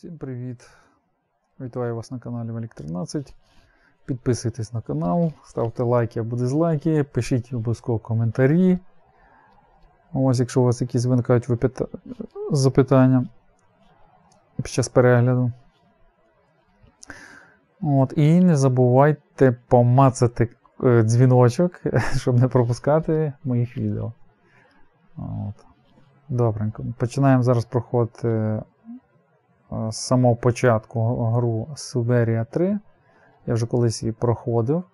Всім привіт! Вітаю вас на каналі Валік 13. Підписуйтесь на канал, ставте лайки або дизлайки, пишіть обов'язково коментарі. Ось, якщо у вас якісь виникають запитання під час перегляду. І не забувайте помацати дзвіночок, щоб не пропускати моїх відео. Добренько. Починаємо зараз проходити з самого початку гру Siberia 3. Я вже колись її проходив.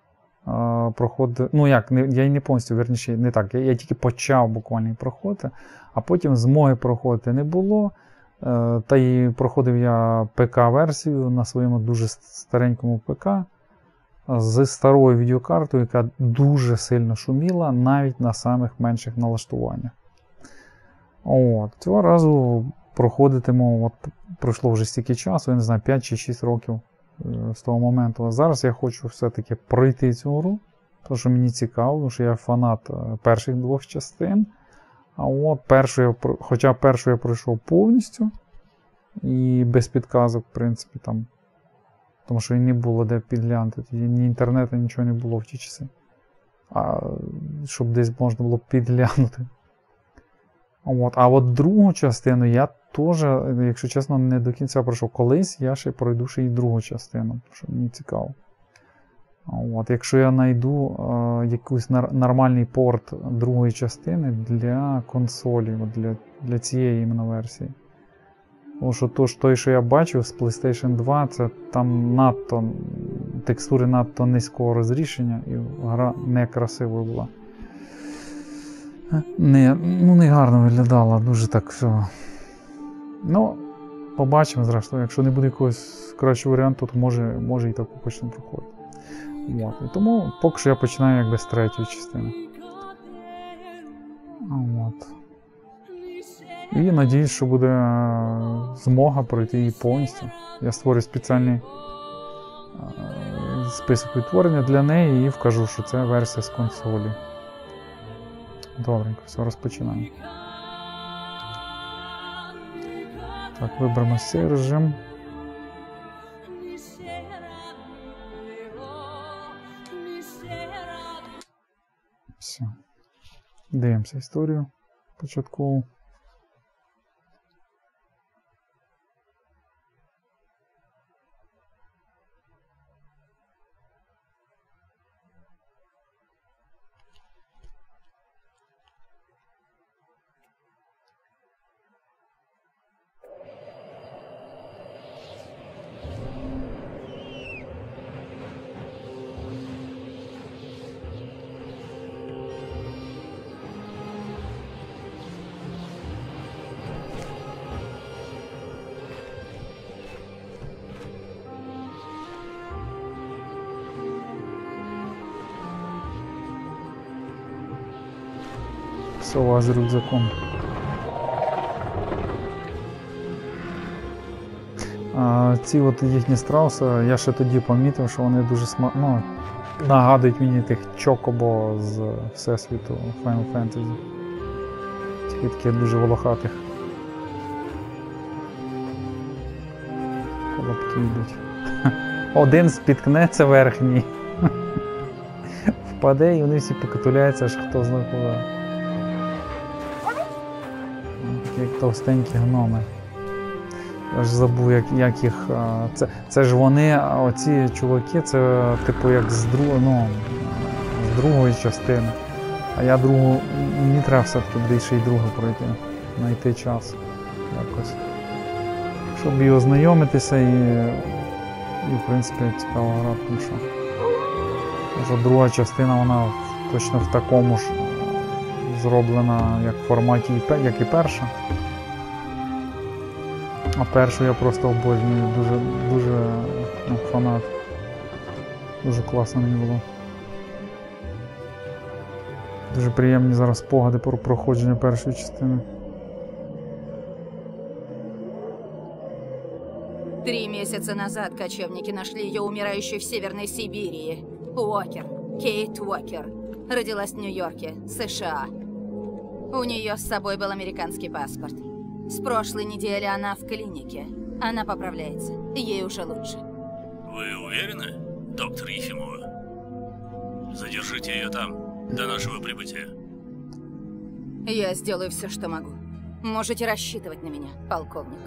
Я її не повністю, верніше, не так. Я тільки почав буквально її проходити, а потім змоги проходити не було. Та і проходив я ПК-версію на своєму дуже старенькому ПК з старою відеокартою, яка дуже сильно шуміла навіть на самих менших налаштуваннях. Цього разу проходитиму, пройшло вже стільки часу, я не знаю, 5 чи 6 років з того моменту. А зараз я хочу все-таки пройти цю гру, тому що мені цікаво, тому що я фанат перших двох частин. Хоча першу я пройшов повністю і без підказок, в принципі, там, тому що і не було де підглянути, ні інтернету, нічого не було в ті часи. Щоб десь можна було підглянути. А от другу частину я теж, якщо чесно, не до кінця пройшов. Колись я ще пройду ще й другу частину, тому що мені цікаво. Якщо я знайду якийсь нормальний порт другої частини для консолі, для цієї іменно версії. Тому що той, що я бачив з PlayStation 2, це там текстури надто низького розрішення і гра некрасивою була. Не гарно виглядала, дуже так все. Побачимо зрештою, якщо не буде якогось кращого варіанту, то може і таку почнемо проходити. І тому поки що я починаю якби з третьої частини. І надіюсь, що буде змога пройти її повністю. Я створю спеціальний список відтворення для неї і вкажу, що це версія з консолі. Добренько, все, розпочинаємо. Так, виберемо цей режим. Все. Дивимося історію початкову. Сова з рюкзаком. Ці їхні страуси, я ще тоді помітив, що вони дуже нагадують мені тих чокобо з Всесвіту Final Fantasy. Тільки таких дуже волохатих. Колобки йдуть. Один спіткнеться верхній. Впаде і вони всі покатуляються, аж хто знає куди. Як товстенькі гноми. Я ж забув, як їх... Це ж вони, оці чуваки, це типу як з другої частини. А я другу... Мені треба все-таки буде ще й другу пройти. Знайти час. Якось. Щоб і ознайомитися і в принципі цікаво грати, тому що друга частина, вона точно в такому ж зроблена як в форматі, як і перша. А першу я просто обожнюю, дуже фанат. Дуже класно мені було. Дуже приємні зараз спогади про проходження першої частини. 3 месяца назад кочевники нашли ее умирающей в Северной Сибири. Уокер, Кейт Уокер. Родилась в Нью-Йорке, США. У нее с собой был американский паспорт. С прошлой недели она в клинике. Она поправляется. Ей уже лучше. Вы уверены, доктор Ефимова? Задержите ее там до нашего прибытия. Я сделаю все, что могу. Можете рассчитывать на меня, полковник.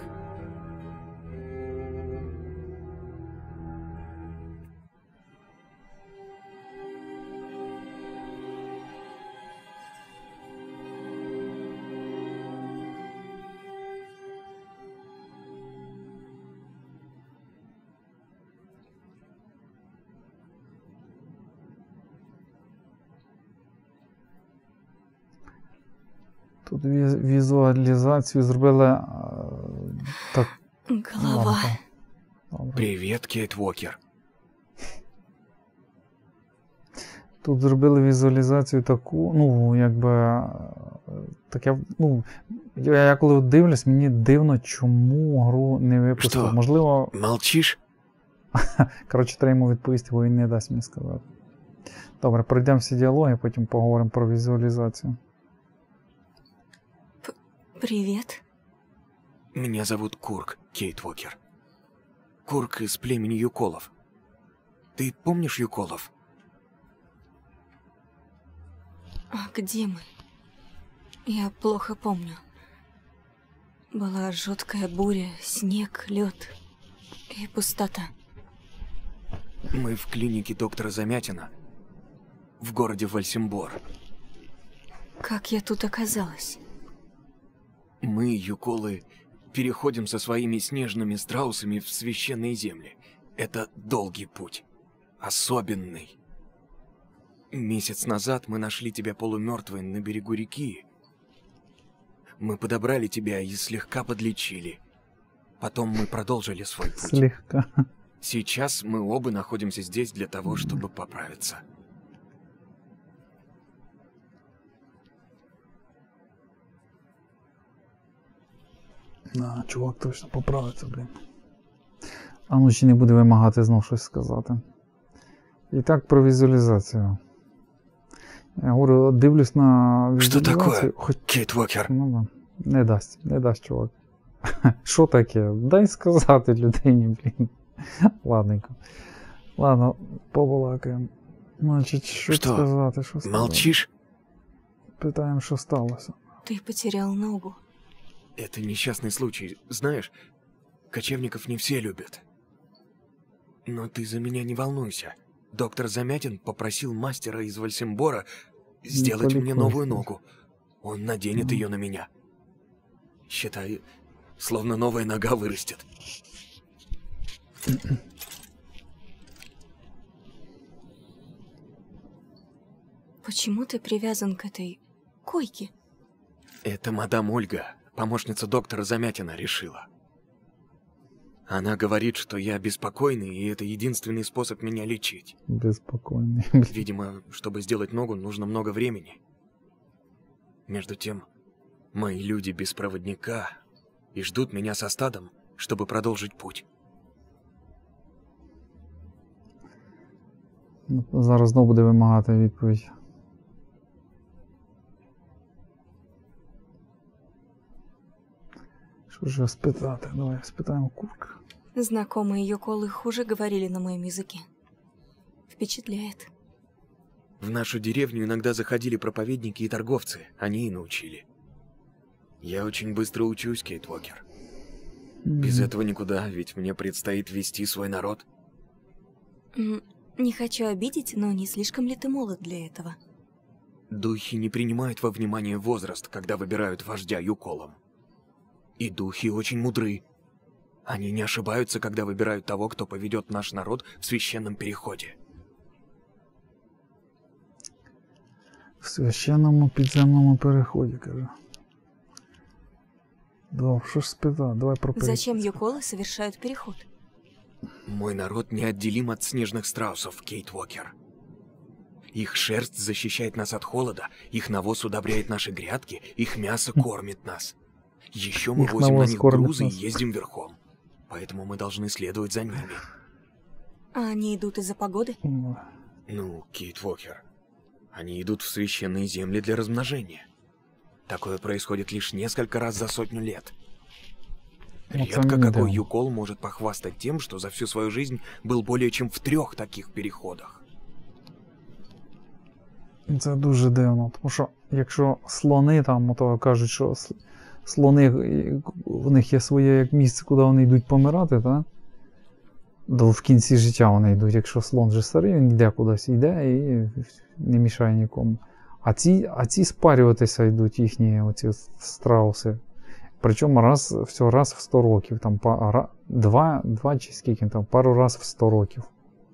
Тут візуалізацію зробили так. Голова. Добре. Привет, Кейт Уокер. Тут зробили візуалізацію таку, ну, якби. Таке, ну, я коли дивлюсь, мені дивно, чому гру не випустили. Що? Можливо. Молчишь? Коротше, треба йому відповісти, бо він не дасть мені сказати. Добре, пройдемо всі діалоги, потім поговоримо про візуалізацію. Привет. Меня зовут Курк, Кейт Уокер. Курк из племени Юколов. Ты помнишь Юколов? А где мы? Я плохо помню. Была жуткая буря, снег, лед и пустота. Мы в клинике доктора Замятина в городе Вальсимбор. Как я тут оказалась? Мы, Юколы, переходим со своими снежными страусами в священные земли. Это долгий путь. Особенный. Месяц назад мы нашли тебя полумертвой на берегу реки. Мы подобрали тебя и слегка подлечили. Потом мы продолжили свой путь. Слегка. Сейчас мы оба находимся здесь для того, чтобы поправиться. Да, чувак точно поправиться, блін. А ну чи не буде вимагати знов щось сказати. І так про візуалізацію. Я говорю, дивлюсь на візуалізацію. Що таке, Кейт Уокер? Ну да. Не дасть, чувак. Що таке? Дай сказати людині, блін. Ладненько. Ладно, побалакаємо. Значить, що сказати, що сказати? Молчишь? Питаємо, що сталося. Ты потерял ногу. Это несчастный случай. Знаешь, кочевников не все любят. Но ты за меня не волнуйся. Доктор Замятин попросил мастера из Вальсимбора сделать мне новую ногу. Он наденет ее на меня. Считай, словно новая нога вырастет. Почему ты привязан к этой койке? Это мадам Ольга, помощница доктора Замятина, решила. Она говорит, что я беспокойный, и это единственный способ меня лечить. Беспокойный. Видимо, чтобы сделать ногу, нужно много времени. Между тем, мои люди без проводника и ждут меня со стадом, чтобы продолжить путь. Зараз знову буде вимагати відповідь. Що ж спитати? Давай спитаємо Курка. Знакомые Юколы хуже говорили на моем языке. Впечатляет. В нашу деревню иногда заходили проповедники и торговцы, они и научили. Я очень быстро учусь, Кейт Уокер. Без этого никуда, ведь мне предстоит вести свой народ. Не хочу обидеть, но не слишком ли ты молод для этого? Духи не принимают во внимание возраст, когда выбирают вождя Юколом. И духи очень мудры. Они не ошибаются, когда выбирают того, кто поведет наш народ в священном переходе. В священному підземному переході, каже. Да, що ж спитати? Давай про переход. Зачем Юколы совершают переход? Мой народ неотделим от снежных страусов, Кейт Уокер. Их шерсть защищает нас от холода, их навоз удобряет наши грядки, их мясо кормит нас. Еще мы возим на них грузы и ездим верхом. Поэтому мы должны следовать за ними. А они идут из-за погоды? Ну, Кейт Уокер, они идут в священные земли для размножения. Такое происходит лишь несколько раз за 100 лет. Редко какой Юкол может похвастать тем, что за всю свою жизнь был более чем в 3 таких переходах. Це дуже дивно, тому що якщо слони там, то кажуть, що слони, в них є своє як місце, куди вони йдуть помирати, так? В кінці життя вони йдуть. Якщо слон вже старий, він йде кудись, йде і не мішає нікому. А ці спарюватися йдуть, їхні оці страуси. Причому раз в 100 років, там два чи скільки, там пару раз в 100 років.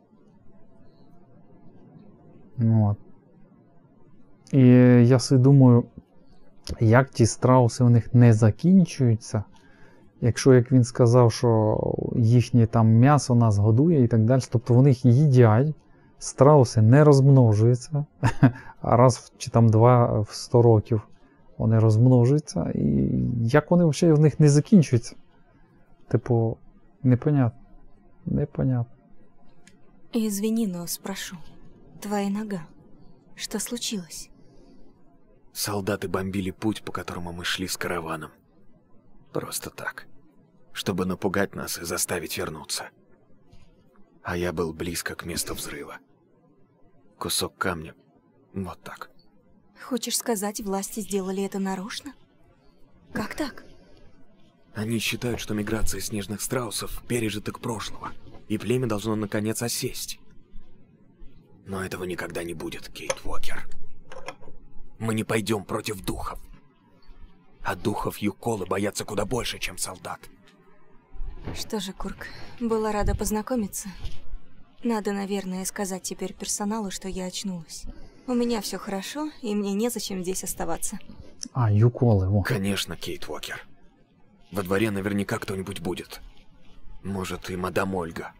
От. І я собі думаю, як ті страуси у них не закінчуються, якщо, як він сказав, що їхнє там м'ясо нас годує і так далі, тобто вони їх їдять, страуси не розмножуються, а раз чи там 2 в 100 років вони розмножуються, і як вони взагалі в них не закінчуються? Типу, непонятно. Непонятно. Извини, но спрошу. Твоя нога. Что случилось? Солдаты бомбили путь, по которому мы шли с караваном. Просто так. Чтобы напугать нас и заставить вернуться. А я был близко к месту взрыва. Кусок камня. Вот так. Хочешь сказать, власти сделали это нарочно? Как так? Они считают, что миграция снежных страусов – пережиток прошлого, и племя должно наконец осесть. Но этого никогда не будет, Кейт Уокер. Мы не пойдем против духов. А духов Юколы боятся куда больше, чем солдат. Что же, Курк, была рада познакомиться. Надо, наверное, сказать теперь персоналу, что я очнулась. У меня все хорошо, и мне незачем здесь оставаться. А, Юколы, во. Конечно, Кейт Уокер. Во дворе наверняка кто-нибудь будет. Может, и мадам Ольга.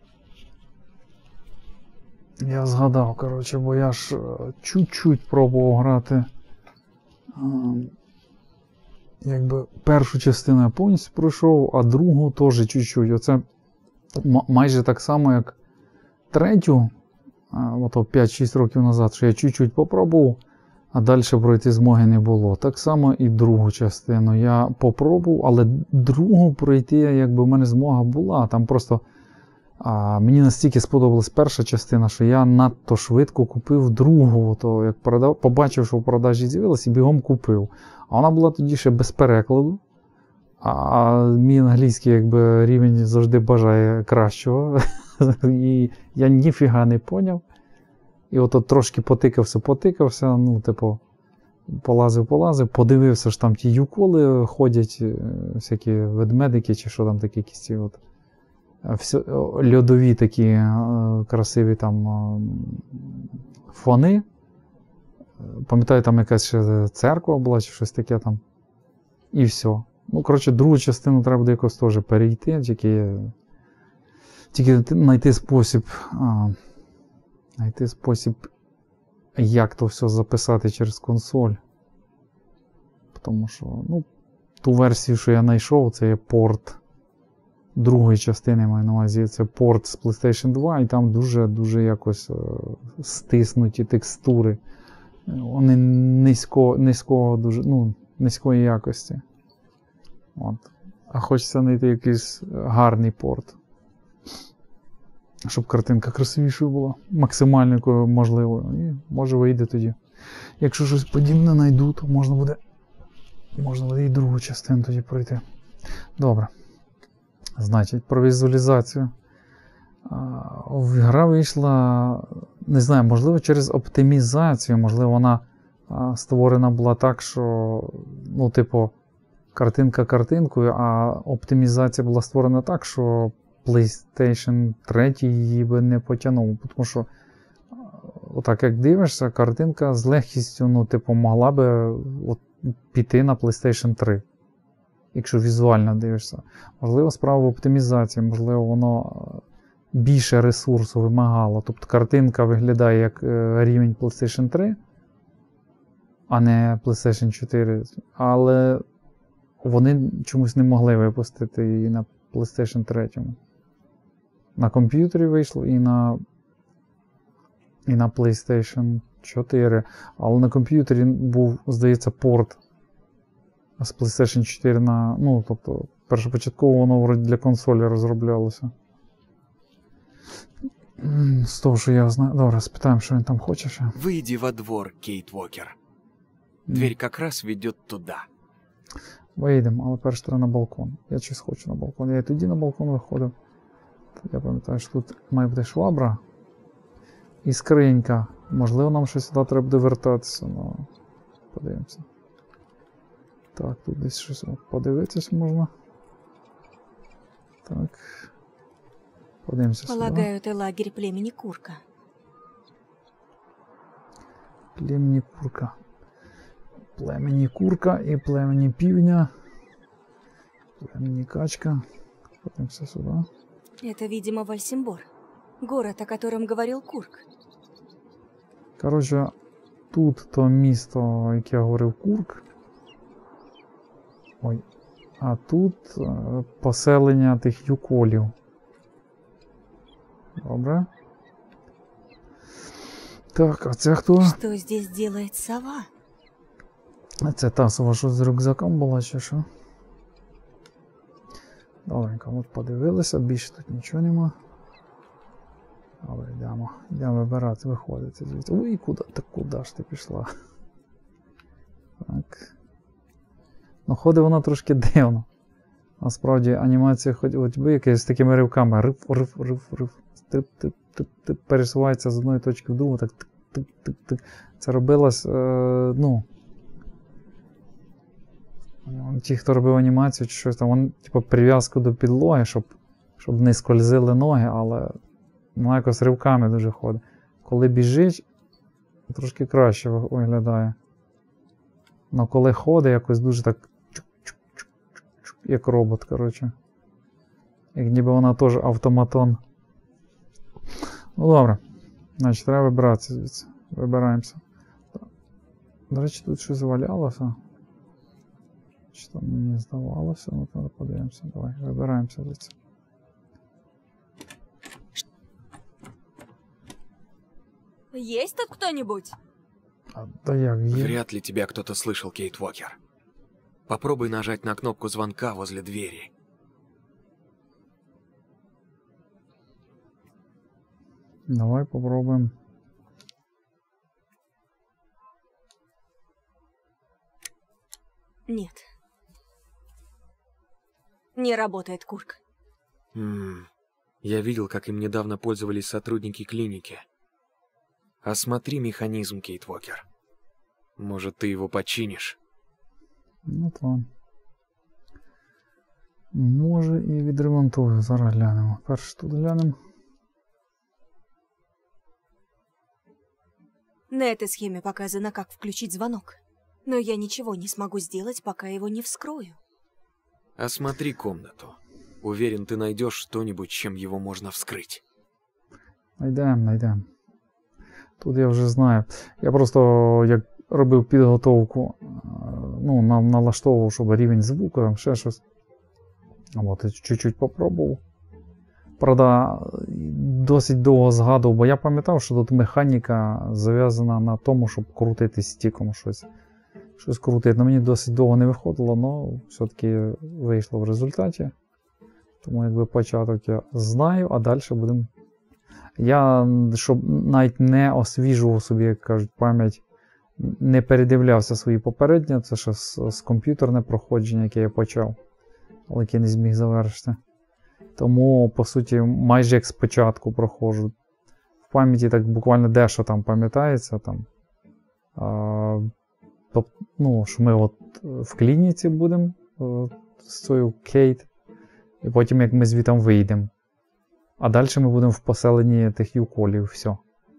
Я згадав, коротше, бо я ж чуть-чуть пробував грати. Якби першу частину я повністю пройшов, а другу теж чуть-чуть. Оце майже так само, як третю, ото 5-6 років назад, що я чуть-чуть попробував, а далі пройти змоги не було. Так само і другу частину я попробував, але другу пройти, якби в мене змога була. Там просто мені настільки сподобалась перша частина, що я надто швидко купив другу. То як побачив, що в продажі з'явилась, і бігом купив. А вона була тоді ще без перекладу. А мій англійський якби рівень завжди бажає кращого. І я ніфіга не поняв. І от трошки потикався, ну, типу, полазив, подивився, що там ті юколи ходять, всякі ведмедики, чи що там такі якісь от. Льодові такі красиві там фони. Пам'ятаю, там якась ще церква була, чи щось таке там. І все. Ну, коротше, другу частину треба буде якось теж перейти, тільки знайти спосіб, як то все записати через консоль. Тому що, ну, ту версію, що я знайшов, це є порт другої частини, маю на увазі, це порт з PlayStation 2, і там дуже якось стиснуті текстури. Вони низької якості. От. А хочеться знайти якийсь гарний порт. Щоб картинка красивішою була. Максимально якою можливо. І може вийде тоді. Якщо щось подібне знайду, то можна буде і другу частину тоді пройти. Добре. Значить, про візуалізацію. Гра вийшла, не знаю, можливо через оптимізацію, можливо вона створена була так, що, ну, типу, картинка картинкою, а оптимізація була створена так, що PlayStation 3 її би не потягнув. Тому що, отак як дивишся, картинка з легкістю, ну, типу, могла би от, піти на PlayStation 3. Якщо візуально дивишся. Можливо, справа в оптимізації, можливо, воно більше ресурсу вимагало. Тобто картинка виглядає як рівень PlayStation 3, а не PlayStation 4. Але вони чомусь не могли випустити її на PlayStation 3. На комп'ютері вийшло і на PlayStation 4. Але на комп'ютері був, здається, порт з PlayStation 4 на, ну, тобто, Першопочатково воно вроді для консолі розроблялося. З того, що я знаю. Добре, спитаємо, що він там хоче ще. Выйди во двор, Кейт Уокер. Дверь как раз ведет туда. Вийдемо, але перш треба на балкон. Я щось хочу на балкон. Я і тоді на балкон виходив. Я пам'ятаю, що тут має бути швабра і скринька. Можливо, нам щось сюди треба буде вертатися, але подивимося. Так, тут десь щось подивитися можна. Так. Подивимося сюди. Полагаю, это лагерь племени Курка. Племені Курка. Племені Курка і племені Півня. Племені Качка. Подивимося сюди. Это, видимо, Вальсимбор. Город, о котором говорил Курк. Коротше, тут то місто, яке говорив Курк. Ой. А тут поселення тих юколів. Добре. Так, а це хто? Что здесь делает сова? А це та сова, що з рюкзаком була, чи що? Добренько, от подивилися, більше тут нічого нема. Добре, йдемо. Йдемо вибирати, виходити звідси. Ой, куди ж ти пішла? Так. Ну, ходить вона трошки дивно. Насправді анімація ходьби якась з такими ривками. Рив. Тип, пересувається з одної точки в другу, так тик. Це робилось, ну... Ті, хто робив анімацію чи щось там, вони, типу, прив'язку до підлоги, щоб не скользили ноги, але вона якось ривками дуже ходить. Коли біжить, трошки краще виглядає. Но коли ходить, якось дуже так як робот, коротше. Як ніби вона теж автоматон. Ну добре. Значить, треба вибиратися звідси. Вибираємося. До речі, тут щось валялося. Чи там мені здавалося? Ну, треба подивимося. Давай, вибираємося звідси. Есть тут кто-нибудь? Да як є? Вряд ли тебя кто-то слышал, Кейт Уокер. Попробуй нажать на кнопку звонка возле двери. Давай попробуем. Нет. Не работает Курк. Я видел, как им недавно пользовались сотрудники клиники. Осмотри механизм, Кейт Уокер. Может, ты его починишь? Ну то. Може і відремонтую. Зараз глянемо. Перше тут глянемо. На этой схеме показано, как включить звонок. Но я ничего не смогу сделать, пока его не вскрою. Осмотри комнату. Уверен, ты найдешь что-нибудь, чем его можно вскрыть. Найдем. Тут я вже знаю. Я просто, як робив підготовку, ну, налаштовував, щоб рівень звуку, там ще щось. От, чуть-чуть попробував. Правда, досить довго згадував, бо я пам'ятав, що тут механіка зав'язана на тому, щоб крутити стіком щось крутити. На мені досить довго не виходило, але все-таки вийшло в результаті. Тому якби початок я знаю, а далі будемо... Я, щоб навіть не освіжував собі, як кажуть, пам'ять, не передивлявся свої попередні, це ще з комп'ютерне проходження, яке я почав, але яке не зміг завершити. Тому, по суті, майже як спочатку проходжу. В пам'яті так буквально дещо там пам'ятається. Там, ну, що ми от в клініці будемо з цією Кейт, і потім як ми звітом вийдемо. А далі ми будемо в поселенні тих юколів, все.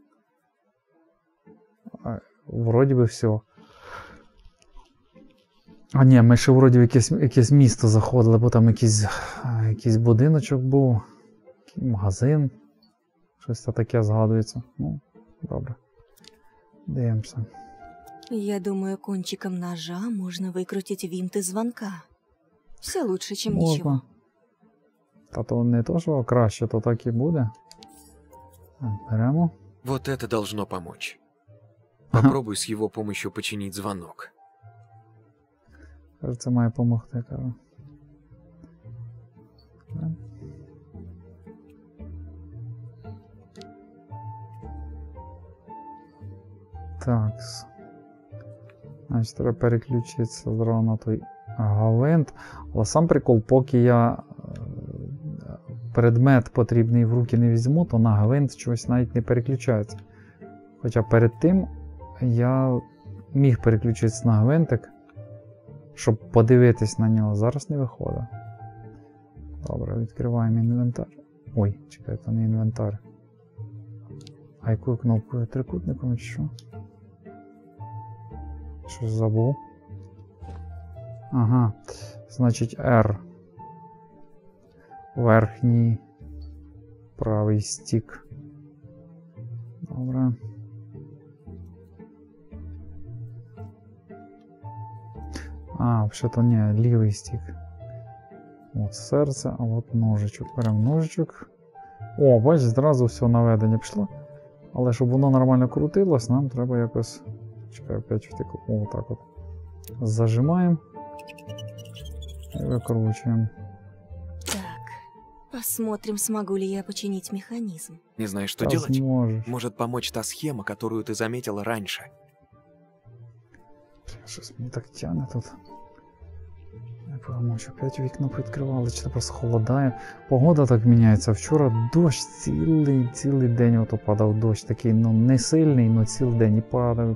Вроді би все. А ні, ми ще вроді в якесь місто заходили, бо там якийсь будиночок був, магазин. Щось таке згадується. Ну, добре. Дивимося. Я думаю, кончиком ножа можно выкрутить винты звонка. Все лучше, чем ничего. Та то не то, що краще, то так і буде. Беремо. Вот это должно помочь. Попробуй с его помощью починить звонок. Кажется, має допомогти, кажу. Так. Значить, треба переключитися зразу на той гвинт. Але сам прикол, поки я предмет потрібний в руки не візьму, то на гвинт щось навіть не переключається. Хоча перед тим я міг переключитися на гвинтик, щоб подивитись на нього. Зараз не виходить. Добре, відкриваємо інвентар. Ой, чекай, це не інвентар. А якою кнопкою? Трикутником чи що? Щось забув. Ага, значить R. Верхній правий стік. Добре. А, взагалі-то не, лівий стік. От серце, а от ножичок. Беремо ножичок. О, бачиш, зразу все наведення пішло. Але щоб воно нормально крутилось, нам треба якось... Чекай, опять втекло. О, так от. Зажимаємо. И выкручиваем. Так, посмотрим, смогу ли я починить механизм. Не знаешь, что Да делать? сможешь. Может помочь та схема, которую ты заметила раньше? Щось мені так тягне тут. Не пойму, що опять вікно відкривали, чи просто холодає. Погода так міняється. Вчора дощ цілий день ото падав дощ. Такий, ну, не сильний, але цілий день. І падав.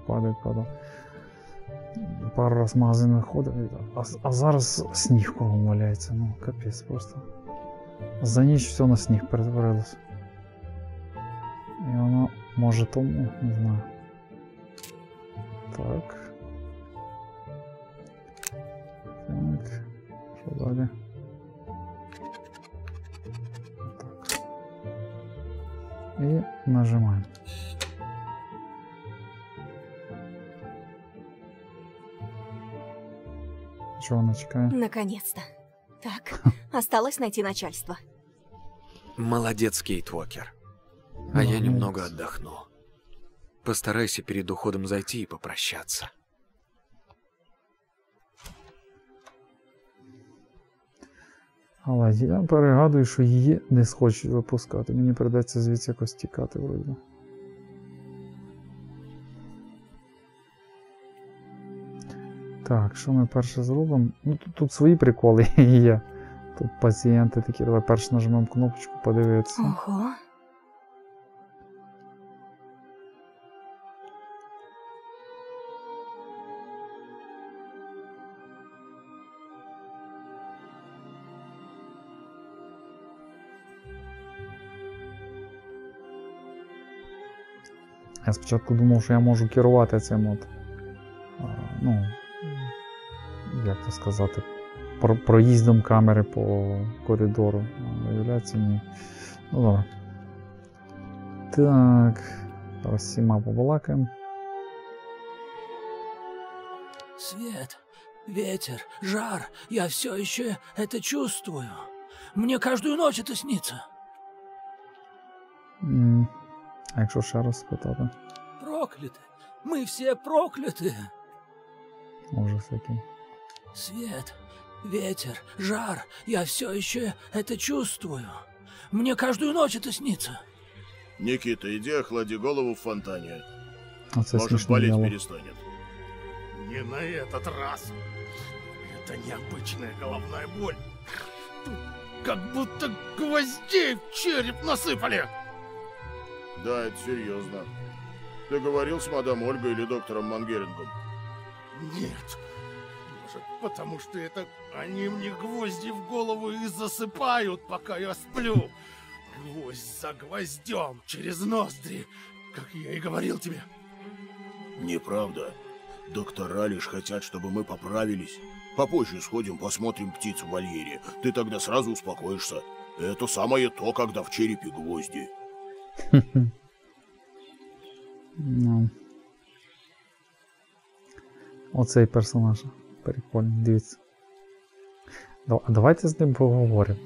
Пару раз в магазин виходив, а зараз сніг кругом валяється. Ну, капець просто. За ніч все на сніг перетворилось. І воно може тому, не знаю. Так. Так. Що далі? Так. І нажимаємо. Чего она чекает? Наконец-то. Так, осталось найти начальство. Молодец, Кейт Уокер. А я немного отдохну. Постарайся перед уходом зайти и попрощаться. Але я перегадую, що її не схочуть випускати. Мені придеться звідси якось тікати, вроді. Так, що ми перше зробимо? Ну, тут свої приколи є. Тут пацієнти такі. Давай перше нажмемо кнопочку подивитися. Ого. Я спочатку думав, що я можу керувати цим от, ну, як то сказати, проїздом камери по коридору. Виявляється, ні. Ну, добре. Так, зараз всіма побалакаємо. Свет, ветер, жар, я все еще это чувствую. Мне каждую ночь это снится. А якщо ще раз спитати? Прокляты. Мы все прокляты. Ужас який. Свет, ветер, жар, я все еще это чувствую. Мне каждую ночь это снится. Никита, иди охлади голову в фонтане. Оце Может, смішно болеть діло. перестанет. Не на этот раз. Это необычная головная боль. Как будто гвоздей в череп насыпали. Да, это серьезно. Ты говорил с мадам Ольгой или доктором Мангерингом? Нет. Может, потому что это они мне гвозди в голову и засыпают, пока я сплю. Гвоздь за гвоздем, через ноздри, как я и говорил тебе. Неправда. Доктора лишь хотят, чтобы мы поправились. Попозже сходим, посмотрим птиц в вольере. Ты тогда сразу успокоишься. Это самое то, когда в черепе гвозди. Ну. Оцей персонаж. Прикольний, дивіться. Давайте з ним поговоримо.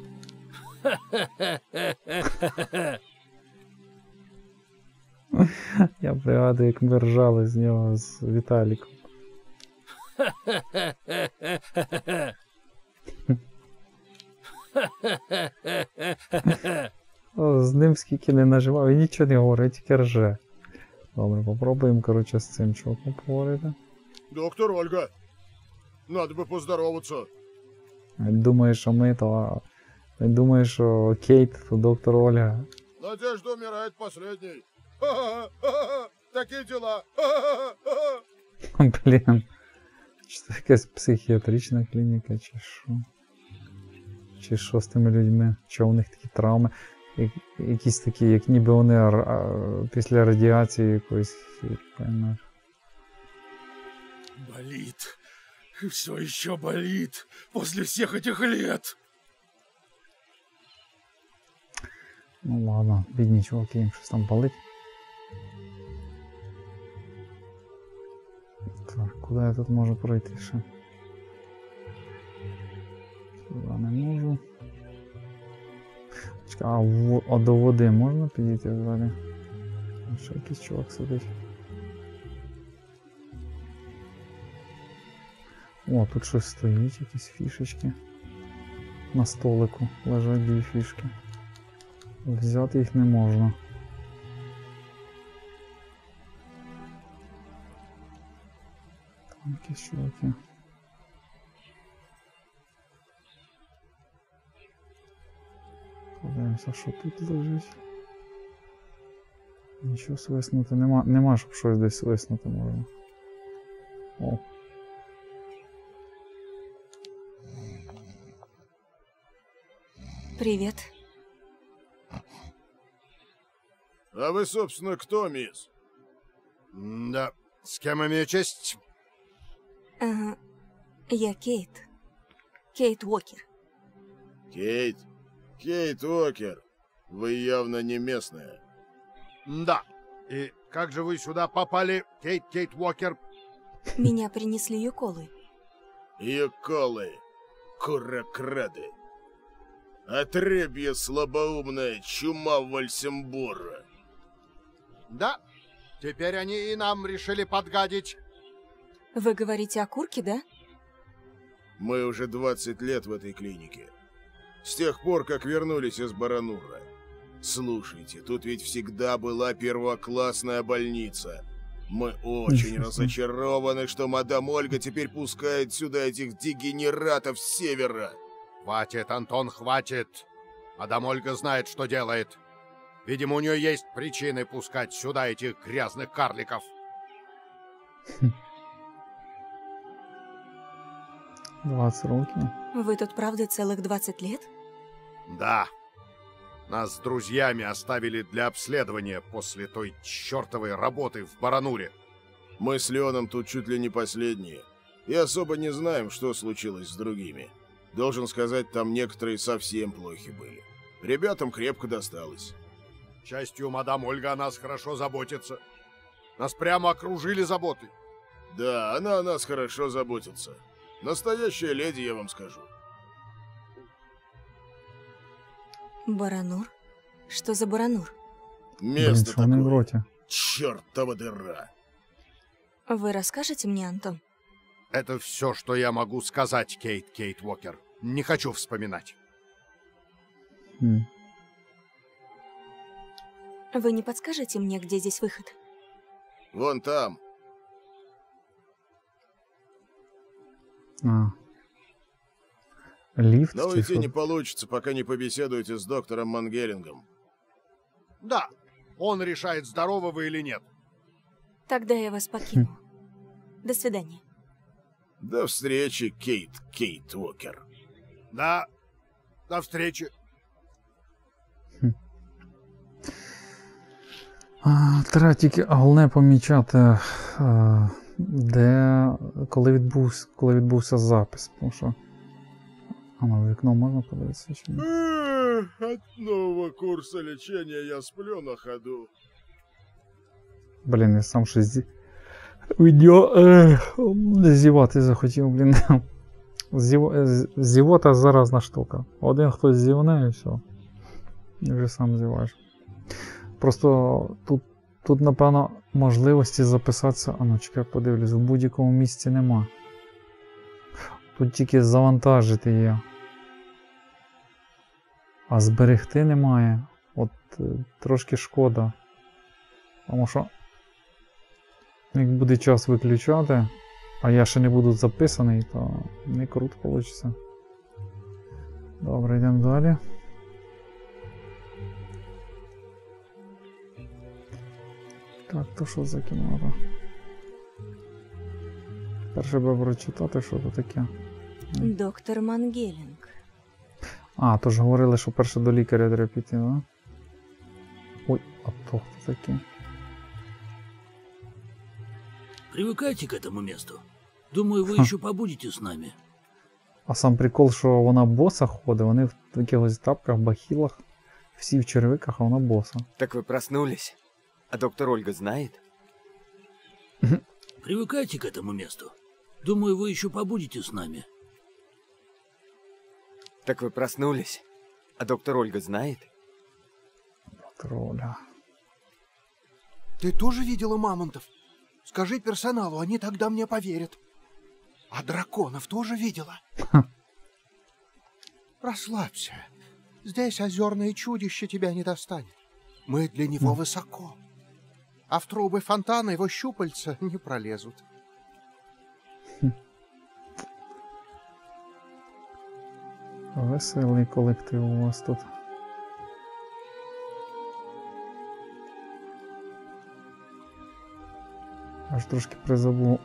Я пригадую, як ми ржали з нього з Віталіком. О, з ним скільки не нажимав, і нічого не говорить, тільки рже. Добре, попробуємо, коротше, з цим чуваком поговорити. Доктор Ольга, надо бы поздороваться. Думаю, що ми то... Думаю, що Кейт то доктор Ольга. Надежда умирает последней. Ха-ха-ха-ха. Такие дела. Ха-ха-ха-ха. Блін. Чи це якась психіатрична клініка, чи що? Чи що з тими людьми? Чого у них такі травми? Якісь такі, як ніби вони після радіації якоїсь, певно. Болит. Все еще болит. После всех этих лет. Ну ладно, бідні чуваки, їм щось там болить. Так, куди я тут можу пройти ще? Сюди не можу. Чекай, а до води можна підійти взагалі? Ще якийсь чувак сидить. О, тут щось стоїть, якісь фішечки. На столику лежать 2 фішки. Взяти їх не можна. Там якісь чуваки. Подивимося, що тут лежить. Нічого свиснути нема. Нема, щоб щось десь свиснути можна. О. Привет. А вы, собственно, кто, мисс? Да, с кем имею честь? Я Кейт. Кейт Уокер. Кейт? Кейт Уокер. Вы явно не местная. Да. И как же вы сюда попали, Кейт Уокер? Меня принесли юколы. Юколы. Курокрады. Отребье слабоумная чума Вальсембура. Да, теперь они и нам решили подгадить. Вы говорите о Курке, да? Мы уже 20 лет в этой клинике. С тех пор, как вернулись из Баранура. Слушайте, тут ведь всегда была первоклассная больница. Мы очень разочарованы, что мадам Ольга теперь пускает сюда этих дегенератов с севера. Хватит, Антон, хватит. Мадам Ольга знает, что делает. Видимо, у нее есть причины пускать сюда этих грязных карликов. 20 років. Вы тут правда целых 20 лет? Да. Нас с друзьями оставили для обследования после той чертовой работы в Барануре. Мы с Леоном тут чуть ли не последние. И особо не знаем, что случилось с другими. Должен сказать, там некоторые совсем плохи были. Ребятам крепко досталось. К счастью, мадам Ольга о нас хорошо заботится. Нас прямо окружили заботой. Да, она о нас хорошо заботится. Настоящая леди, я вам скажу. Баранур? Что за Баранур? Место Блин, в такое. роте. Чертова дыра. Вы расскажете мне, Антон? Это все, что я могу сказать, Кейт Уокер. Не хочу вспоминать. Вы не подскажете мне, где здесь выход? Вон там. Лифт? Но чи уйти що? не получится, пока не побеседуете с доктором Мангерингом. Да, он решает, здоровы вы или нет. Тогда я вас покину. До свидания. До встречи, Кейт Уокер. Да, до встречи. Треба тільки головне помічати, де, коли відбувся запис, тому що... А на вікно можна подивитися чи ні? От нового курса лечения я сплю на ходу. Блін, я сам щось зівати захотів, блін. Зівота заразна штука. Один хтось зівне і все. І вже сам зіваєш. Просто тут, напевно, можливості записатися. А ну, чекай, подивлюсь, в будь-якому місці нема. Тут тільки завантажити є. А зберегти немає. От трошки шкода. Тому що Як буде час виключати, а я ще не буду записаний, то не круто вийде. Добре, йдемо далі. Так, то що за кімната? Перше би прочитати, що це таке. Доктор Мангелінг. А, то ж говорили, що перше до лікаря треба піти, да? Ой, а то хто такий? Привыкайте к этому месту. Думаю, вы еще побудете с нами. А сам прикол, що вона боса ходить, вони в якихось тапках, бахілах, всі в черевиках, а вона боса. Так вы проснулись? А доктор Ольга знает? Привыкайте к этому месту. Думаю, вы еще побудете с нами. Так вы проснулись? А доктор Ольга знает? Тролля. Ты тоже видела мамонтов? Скажи персоналу, они тогда мне поверят. А драконов тоже видела? Расслабься. Здесь озерное чудище тебя не достанет. Мы для него высоко. А в трубы фонтана его щупальца не пролезут. Веселий колектив у вас тут. Аж трошки призабув,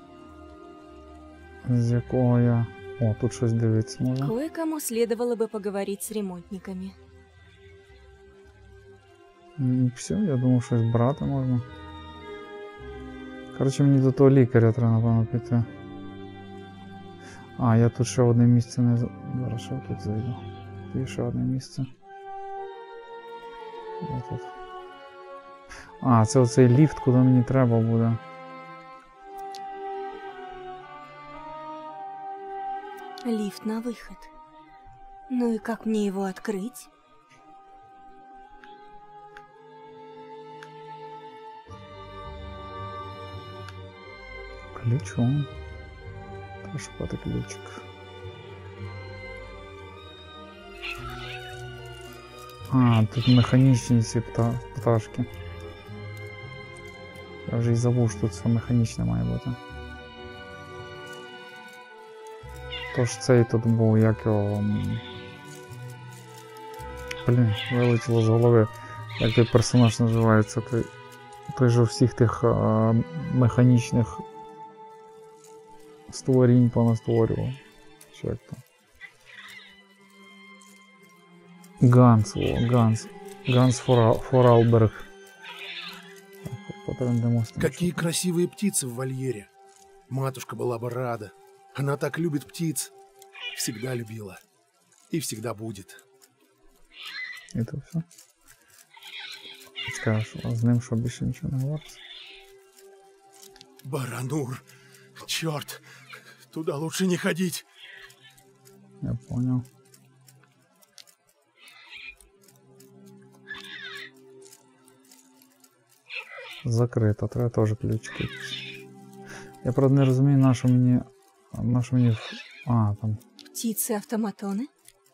з якого я... О, тут щось дивиться можна. Кое-кому следовало бы поговорить с ремонтниками. Все, я думав, щось брати можна. Коротше, мені до того лікаря треба, напевно, піти. А, я тут ще одне місце не... Зараз ще тут зайду. Є ще одне місце. Де тут? А, це оцей ліфт, куди мені треба буде. Лифт на выход. Ну и как мне его открыть? Ключом. Треба шукати ключик. А, тут механічні ці пташки. Я вже і забув, що тут все механічне має бути. Тож цей тут був, як його... Блін, вилетіло з голови. Як той персонаж називається, той же всіх тих механічних створінь понастворював. Що як то? Ганс, Ганс. Ганс Форалберг. Какие красивые птицы в вольере. Матушка была бы рада. Она так любит птиц. Всегда любила. И всегда будет. Это все? Скажешь, а с ним что, больше ничего не говорится? Баранур. Черт. Туда лучше не ходить. Я понял. Закрито, треба теж ключики. Я, правда, не розумію, на що мені... А, там... Птицы-автоматоны?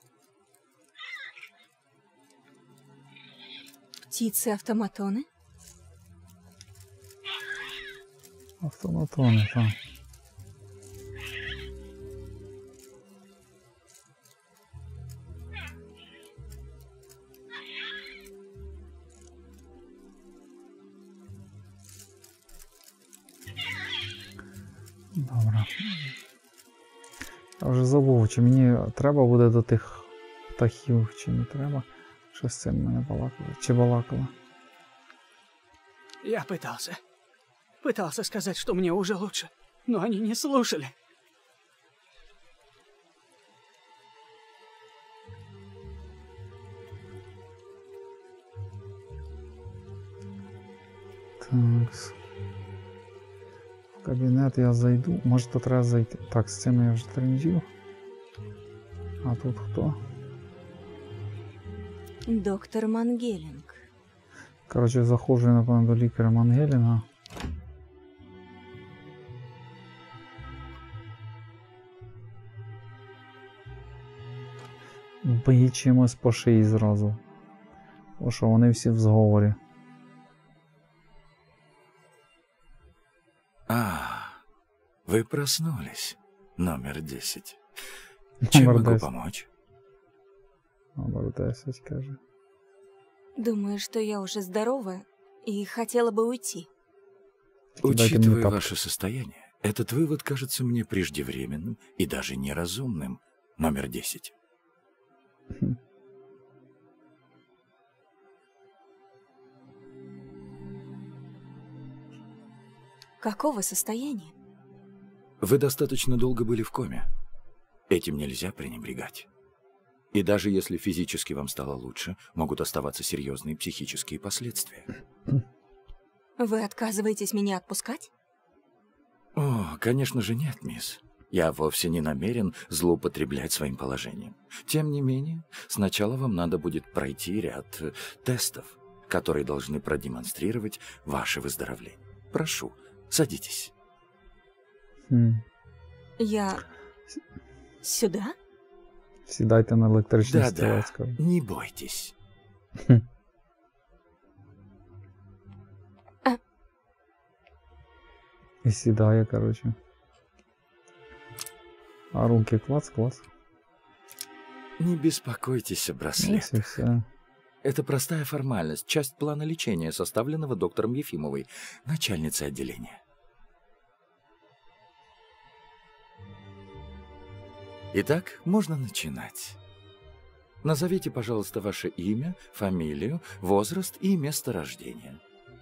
Птицы-автоматоны? Автоматони, так. Добре. Я вже забув, чи мені треба буде до тих птахів, чи не треба. Що з цим мене балакало? Чи балакало? Я пытался сказать, что мне уже лучше, но они не слушали. Так. В кабінет я зайду. Може, то треба зайти. Так, з цим я вже тренджив. А тут хто? Доктор Мангелінг. Коротше, заходжу я, напевно, до лікаря Мангелінга. Бий чимось по шиї зразу. Бо що вони всі в зговорі. Вы проснулись, номер 10. Чем Номер могу 10. помочь? Номер 10, каже. Думаю, что я уже здорова и хотела бы уйти. Кидайте мне Учитывая тапки. ваше состояние, этот вывод кажется мне преждевременным и даже неразумным, номер 10. Какого состояния? Вы достаточно долго были в коме. Этим нельзя пренебрегать. И даже если физически вам стало лучше, могут оставаться серьезные психические последствия. Вы отказываетесь меня отпускать? О, конечно же нет, мисс. Я вовсе не намерен злоупотреблять своим положением. Тем не менее, сначала вам надо будет пройти ряд тестов, которые должны продемонстрировать ваше выздоровление. Прошу, садитесь. Я... Сюда? Сідайте на електричний Да-да, стілець, каже. не бойтесь. І сідає, короче. А руки клац-клац. Не беспокойтесь о Ось і браслетах. все. Это простая формальность, часть плана лечения, составленного доктором Ефимовой, начальницей отделения. Итак, можно начинать. Назовите, пожалуйста, ваше имя, фамилию, возраст и место рождения.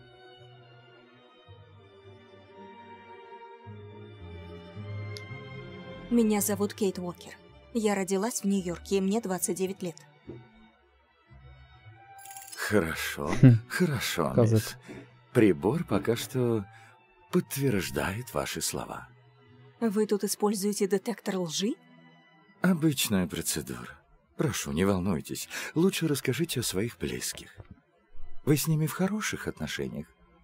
Меня зовут Кейт Уокер. Я родилась в Нью-Йорке, и мне 29 лет. Хорошо, хорошо, Казак. мисс. Прибор пока что подтверждает ваши слова. Вы тут используете детектор лжи? Обычная процедура. Прошу, не волнуйтесь. Лучше расскажите о своих близких. Вы с ними в хороших отношениях?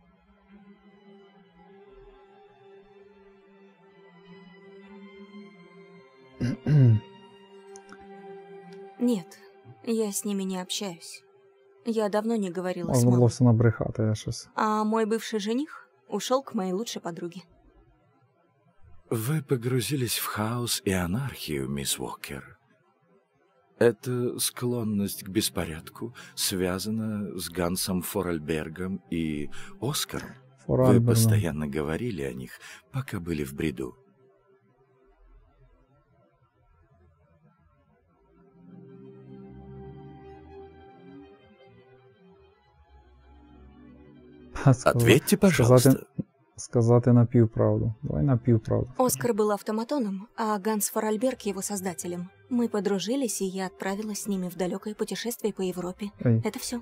Нет, я с ними не общаюсь. Я давно не говорила с Можна було мамой. все набрехати, я щось. А мой бывший жених ушел к моей лучшей подруге. Вы погрузились в хаос и анархию, мисс Уокер. Эта склонность к беспорядку связана с Гансом Форальбергом и Оскаром. Вы Форальберг, да. постоянно говорили о них, пока были в бреду. Ответьте, пожалуйста. Сказати напівправду. Давай напівправду. Оскар был автоматоном, а Ганс Форальберг его создателем. Мы подружились, и я отправилась с ними в далекое путешествие по Европе. Эй. Это все.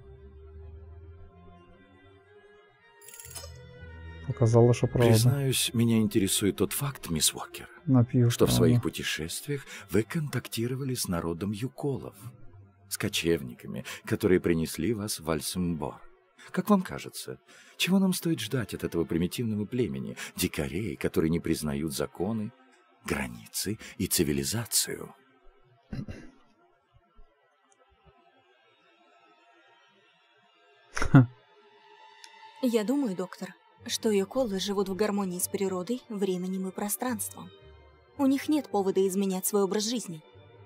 Показала, що правда. Признаюсь, меня интересует тот факт, мисс Уокер, Напівправда. что в своих путешествиях вы контактировали с народом юколов, с кочевниками, которые принесли вас в Альсенбор. Как вам кажется, чего нам стоит ждать от этого примитивного племени, дикарей, которые не признают законы, границы и цивилизацию? Я думаю, доктор, что юколы живут в гармонии с природой, временем и пространством. У них нет повода изменять свой образ жизни.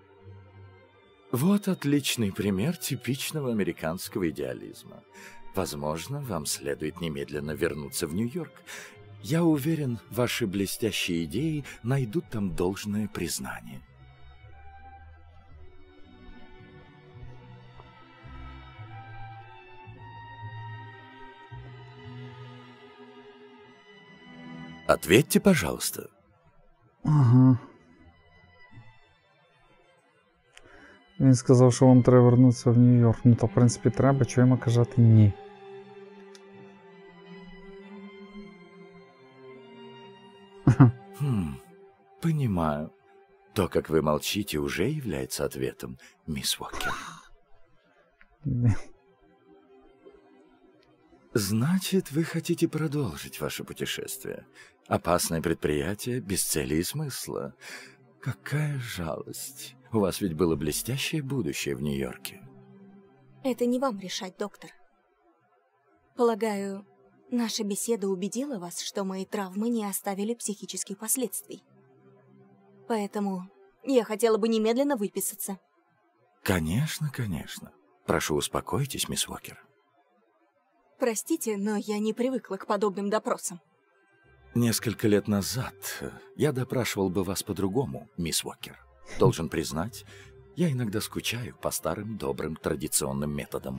Вот отличный пример типичного американского идеализма. Возможно, вам следует немедленно вернуться в Нью-Йорк. Я уверен, ваши блестящие идеи найдут там должное признание. Ответьте, пожалуйста. Ага. Він сказав, що вам треба вернутися в Нью-Йорк. Ну, то, в принципі, треба, чого йому казати ні. Понимаю. То, как вы молчите, уже является ответом, мисс Уокер. Значит, вы хотите продолжить ваше путешествие. Опасное предприятие, без цели и смысла. Какая жалость. У вас ведь было блестящее будущее в Нью-Йорке. Это не вам решать, доктор. Полагаю, Наша беседа убедила вас, что мои травмы не оставили психических последствий. Поэтому я хотела бы немедленно выписаться. Конечно, конечно. Прошу, успокойтесь, мисс Уокер. Простите, но я не привыкла к подобным допросам. Несколько лет назад я допрашивал бы вас по-другому, мисс Уокер. Должен признать, я иногда скучаю по старым добрым традиционным методам.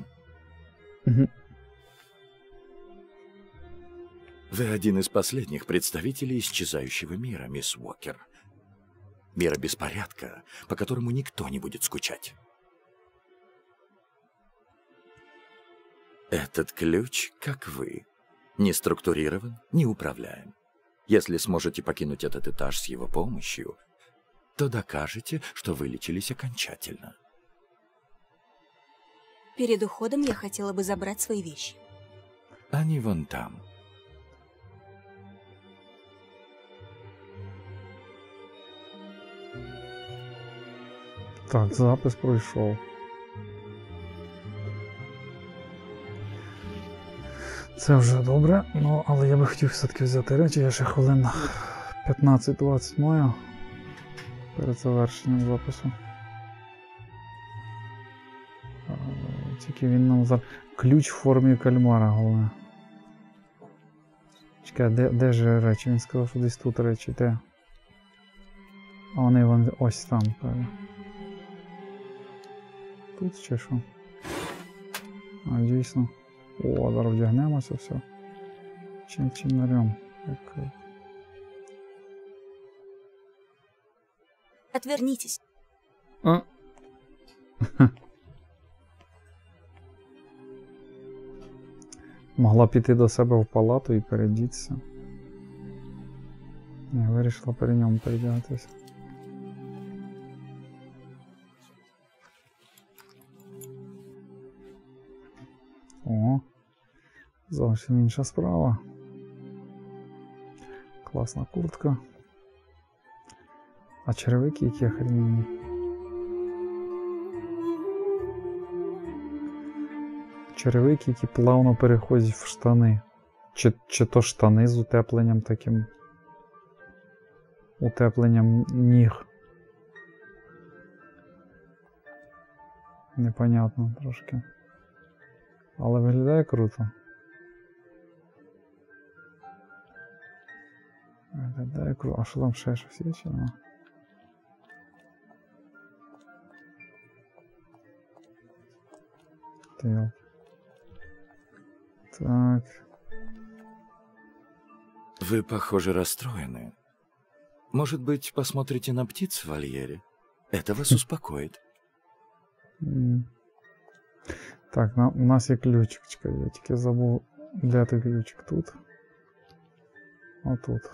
Вы один из последних представителей исчезающего мира, мисс Уокер. Мира беспорядка, по которому никто не будет скучать. Этот ключ, как вы, не структурирован, не управляем. Если сможете покинуть этот этаж с его помощью, то докажете, что вылечились окончательно. Перед уходом я хотела бы забрать свои вещи. Они вон там. Так, запис пройшов. Це вже добре, ну, але я би хотів все-таки взяти речі, я ще хвилин 15-20 маю перед завершенням запису. Тільки він нам зараз... Ключ в формі кальмара, головне. Чекай, де ж речі? Він сказав, що десь тут речі, де? А вони ось там, певно. Тут чи що? А, дійсно. О, зараз вдягнемося все. Чин-чинарем. Отвернитесь. А? Могла піти до себе в палату і передітися. Я вирішила при ньому передягатися. О, зовсім інша справа. Класна куртка. А черевики які охрененні. Черевики, які плавно переходять в штани. Чи то штани з утепленням таким. Утепленням ніг. Непонятно трошки. Але виглядає круто. Виглядає круто. А що там ще щось є чи нема? Так. Вы, похоже, расстроены. Может быть, посмотрите на птиц в вольере? Это вас успокоит. Так, у нас є ключик. Чекай, я тільки забув, де той ключик? Тут. Отут.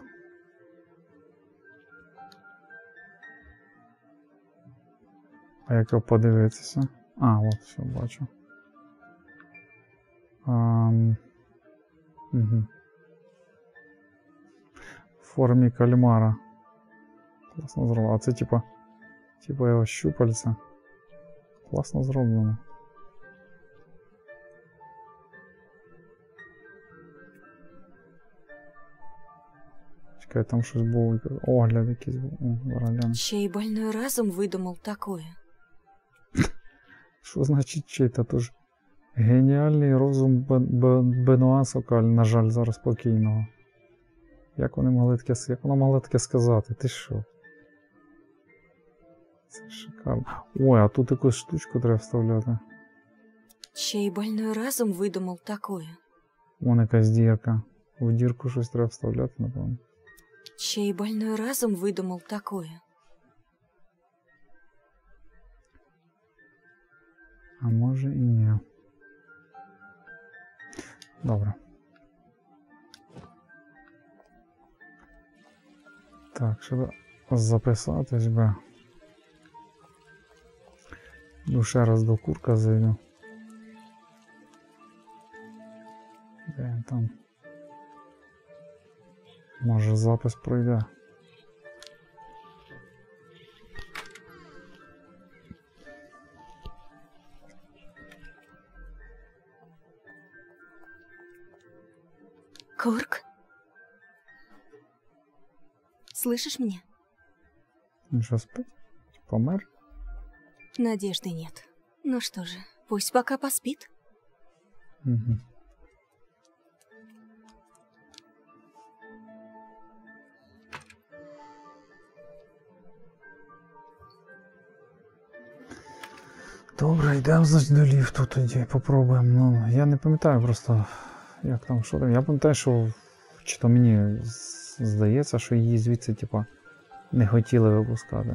А як його подивитися? А, от, все, бачу. Угу. В формі кальмара. Класно зроблено. А це типа його щупальця. Класно зроблено. Чекай, там щось було. Огляд якийсь був. Чей больной разум выдумал такое? Що значить чей-то? Тож геніальний розум Бенуа Сокаль, на жаль, зараз покійного. Як воно могло таке сказати? Ти що? Це шикарно. Ой, а тут якусь штучку треба вставляти. Чей больной разум выдумал такое? Вон якась дірка. В дірку щось треба вставляти, напевно. Чей больной разум выдумал такое? А може і ні. Добре. Так, щоб записатись би. Ще раз до курка зайду. Де там? Може запис пройде. Курк? Слышишь меня? Він що, спить? Помер? Надежды нет. Ну что же, пусть пока поспит. Угу. Добре, йдемо, значить, до ліфту тоді, попробуємо. Ну, я не пам'ятаю просто, як там, що там. Я пам'ятаю, що чи то мені здається, що її звідси, типа, не хотіли випускати.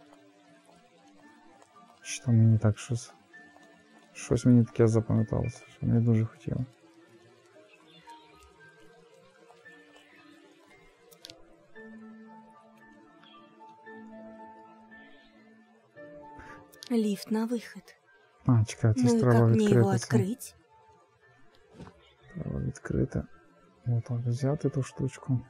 Чи то мені так щось... Щось мені таке запам'яталося, що не дуже хотіли. Лифт на выход. А, чекайте, Ну и треба как мне его відкрити. открыть? Треба відкрити. Отак, взяти ту штучку.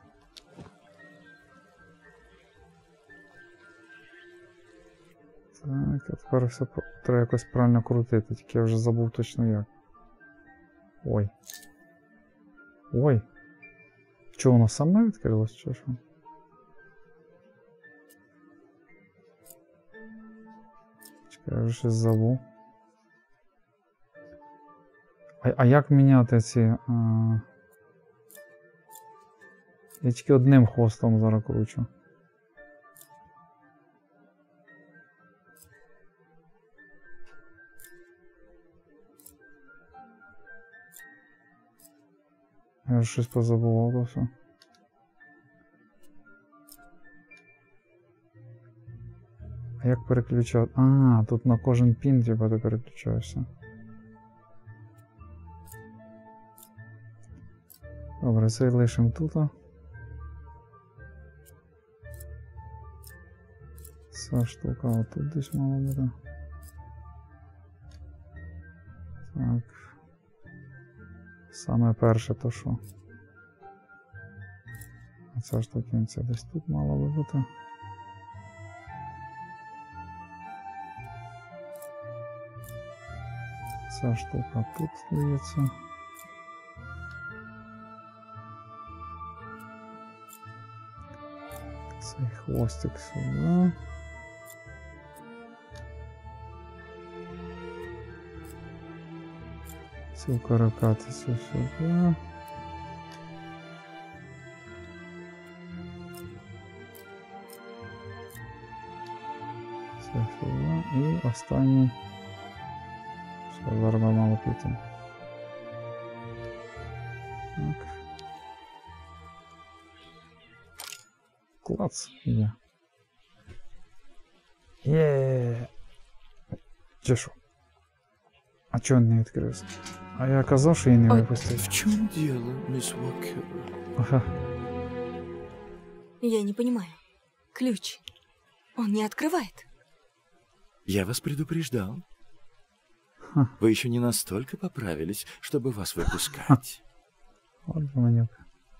Так, а тепер все треба якось правильно крутити, тільки я вже забув точно як. Ой. Ой. Чого воно саме відкрилось, чи що? Чекай, я вже щось забув. А як міняти ці... Я тільки одним хвостом зараз кручу. Я вже щось позабував, то все. А як переключати? А, тут на кожен пін, типа, ти переключаєшся. Добре, це лишимо тут. Ця штука отут десь мала бути. Так. Саме перше то що? А ця штукінця десь тут мала би бути. Ця штука тут здається. Цей хвостик сюди. Цю каракатицю сюди. Це сюди. І останній. Все, зараз мало піти. Так. Клац, є. Є. Чи що? А чого він не відкрився? А я казав, що її не випустив. В чем дело, мисс Уокер? Ага. Я не понимаю. Ключ. Он не открывает. Я вас предупреждал. Ха. Вы еще не настолько поправились, чтобы вас выпускать. Вот манюк.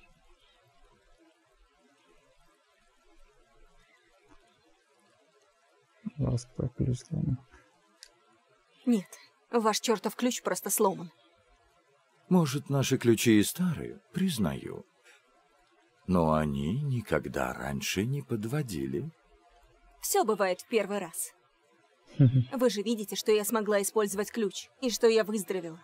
Зараз кто ключ сломан. Нет, ваш чертов ключ просто сломан. Может, наши ключи и старые, признаю. Но они никогда раньше не подводили. Все бывает в первый раз. Вы же видите, что я смогла использовать ключ, и что я выздоровела.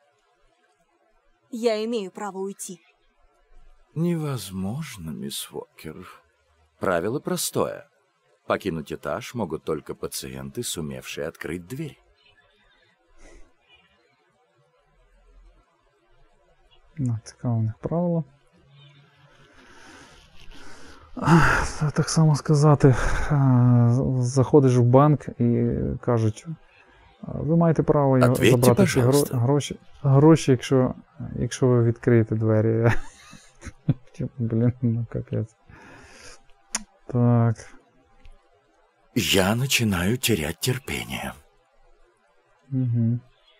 Я имею право уйти. Невозможно, мисс Уокер. Правило простое. Покинуть этаж могут только пациенты, сумевшие открыть дверь. Ну, цікаве у них правило. Так само сказати, заходиш в банк і кажуть, ви маєте право забрати ці гроші, якщо ви відкриєте двері. Блін, ну капець. Так. Я начинаю терять терпение. Угу.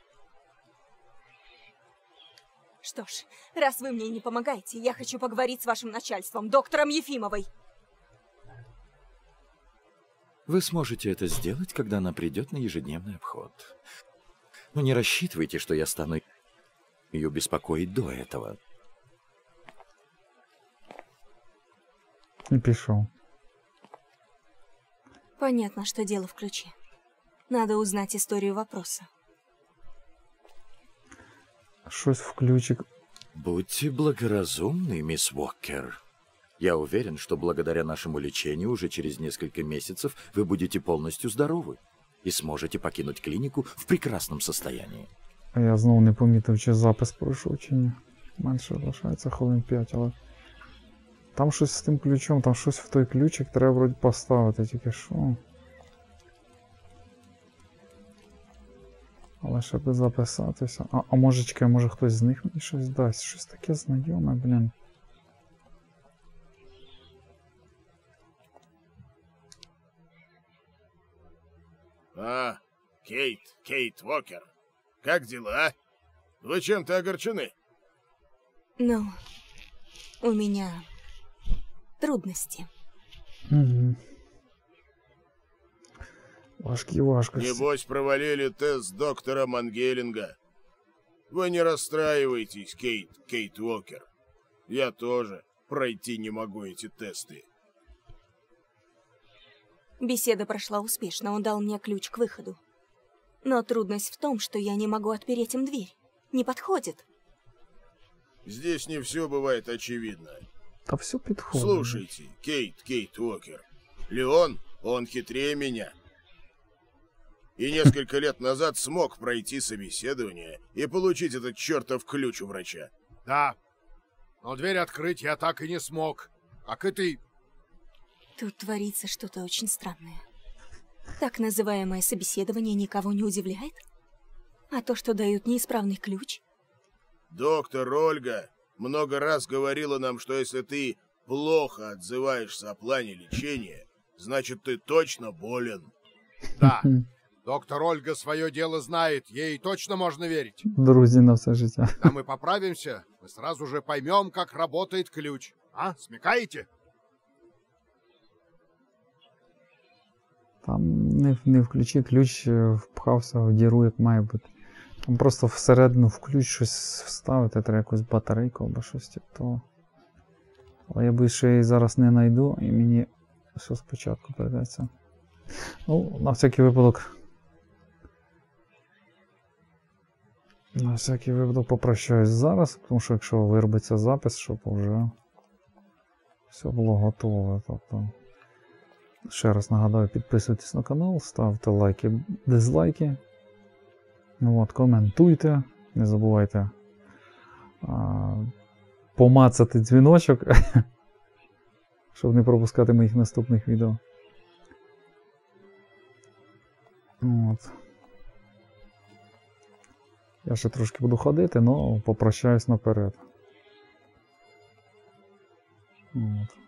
Что ж, раз вы мне не помогаете, я хочу поговорить с вашим начальством, доктором Ефимовой. Вы сможете это сделать, когда она придет на ежедневный обход. Но не рассчитывайте, что я стану ее беспокоить до этого. І пішов. Понятно, что дело в ключе. Надо узнать историю вопроса. Щось в ключик. Будьте благоразумны, мисс Уокер. Я уверен, что благодаря нашему лечению уже через несколько месяцев вы будете полностью здоровы и сможете покинуть клинику в прекрасном состоянии. А я знову не помітив, чи запис пройшов, чи ні. Менше лишається хвилин 5, але... Там щось з тим ключом, там щось в той ключик треба вроді поставити, тільки що. Але ще би записатися. А може, чекай, може хтось з них мені щось дасть. Щось таке знайоме, блін. Кейт Уокер. Как дела? Вы чем-то огорчены? Ну, у меня трудности. Угу. Важкі. Небось, провалили тест доктора Мангелинга. Вы не расстраивайтесь, Кейт Уокер. Я тоже пройти не могу эти тесты. Беседа прошла успешно, он дал мне ключ к выходу. Но трудность в том, что я не могу отпереть им дверь. Не подходит. Здесь не все бывает очевидно. Да все подходит. Слушайте, Кейт Уокер. Леон, он хитрее меня. И несколько лет назад смог пройти собеседование и получить этот чертов ключ у врача. Да, но дверь открыть я так и не смог. Как и ты. Тут творится что-то очень странное. Так называемое собеседование никого не удивляет? А то, что дают неисправный ключ? Доктор Ольга много раз говорила нам, что если ты плохо отзываешься о плане лечения, значит, ты точно болен. Да, доктор Ольга свое дело знает, ей точно можно верить. Друзі на все життя. А мы поправимся, мы сразу же поймем, как работает ключ. А, смекаете? Там не в ключі, ключ впхався в діру, як має бути. Там просто всередину в ключ щось вставити, треба якусь батарейку або щось типу того. Але я боюсь, що я її зараз не знайду і мені все спочатку прийдеться. Ну, на всякий випадок. На всякий випадок попрощаюсь зараз, тому що якщо виробиться запис, щоб вже все було готове. Тобто, ще раз нагадаю, підписуйтесь на канал, ставте лайки, дизлайки. Ну от, коментуйте, не забувайте помацати дзвіночок, щоб не пропускати моїх наступних відео. От. Я ще трошки буду ходити, але попрощаюсь наперед. От.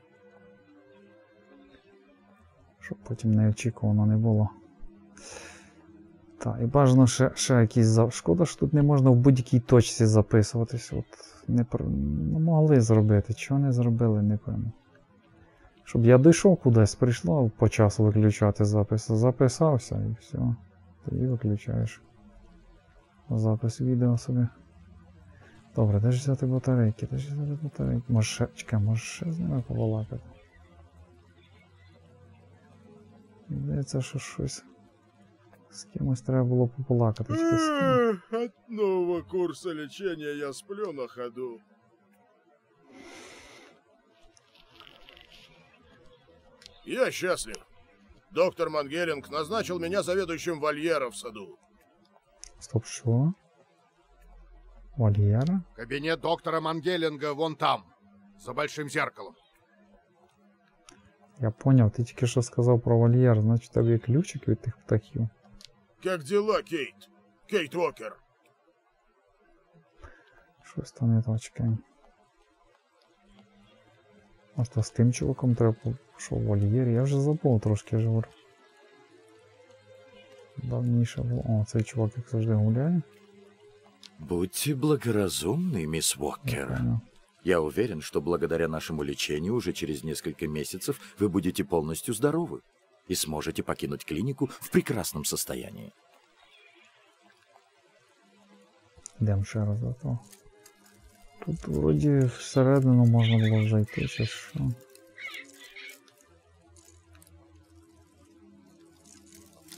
Щоб потім неочікувано не було. Так, і бажано ще якісь... Шкода, що тут не можна в будь-якій точці записуватись. От, ну, могли зробити. Чого не зробили, не пойму. Щоб я дійшов кудись, прийшло по часу виключати запис. Записався і все. Тоді виключаєш запис відео собі. Добре, де ж взяти батарейки? Може ще, чекай, може ще з ними побалакати? Здається, що щось... З кимось треба було побалакати. От нового курса лечения я сплю на ходу. Я счастлив. Доктор Мангелинг назначил меня заведующим вольера в саду. Стоп, что? Вольера? Кабинет доктора Мангелинга вон там, за большим зеркалом. Я понял, ти тільки що сказав про вольєр, значить тебе є ключик від тих птахів. Как дела, Кейт Уокер? Щось там не то, чекаємо. Може, то з тим чуваком треба, що в вольєрі? Я вже забув трошки, я ж говорю. Давніше було. О, цей чувак як завжди гуляє. Будьте благоразумны, мисс Уокер. Я уверен, что благодаря нашему лечению уже через несколько месяцев вы будете полностью здоровы и сможете покинуть клинику в прекрасном состоянии. Йдемо ще раз до того. Тут вроді всередину можна було зайти, чи що.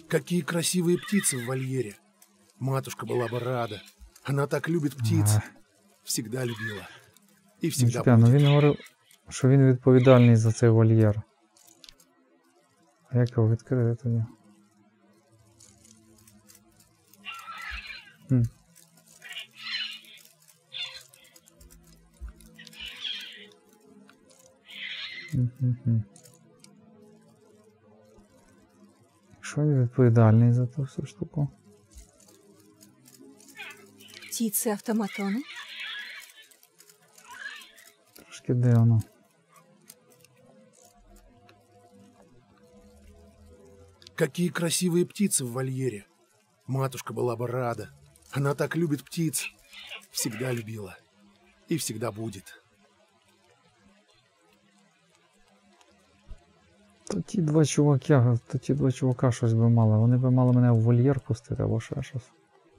Какие красивые птицы в вольере. Матушка была бы рада. Она так любит птиц. Всегда любила. І Ну, чекай, ну він говорив, що він відповідальний за цей вольєр. А як його відкрити тоді? Що він відповідальний за ту всю штуку? Птицы-автоматоны? Трошки дивно. Какие красивые птицы в вольере. Матушка была бы рада. Она так любит птиц. Всегда любила. И всегда будет. То ті два чувака щось би мали. Вони би мали мене в вольєр пустити або ще щось.